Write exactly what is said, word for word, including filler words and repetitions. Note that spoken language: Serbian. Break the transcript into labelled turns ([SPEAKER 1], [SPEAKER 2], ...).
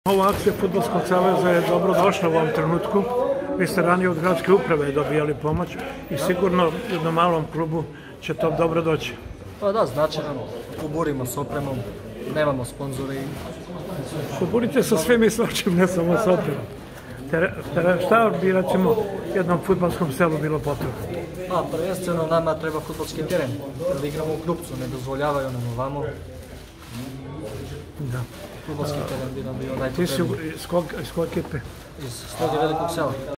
[SPEAKER 1] Ova akcija Fudbalskog saveza je dobro došla u ovom trenutku. Vi ste ranije od gradske uprave dobijali pomoć i sigurno jednom malom klubu će to dobro doći.
[SPEAKER 2] Pa da, znači nam, kuburimo s opremom, nemamo sponzori.
[SPEAKER 1] Kuburite sa svim i svačim, ne samo s opremom. Šta bi recimo jednom fudbalskom selu bilo potrebno?
[SPEAKER 2] Pa prvenstveno nama treba fudbalski teren, jer igramo u Krupcu, ne dozvoljavaju nam ovamo.
[SPEAKER 1] Da.
[SPEAKER 2] Fudbalski teren bi nam bio najpotrebniji.
[SPEAKER 1] Ti si iz kog ekipe?
[SPEAKER 2] Iz Sloge Velikog sela.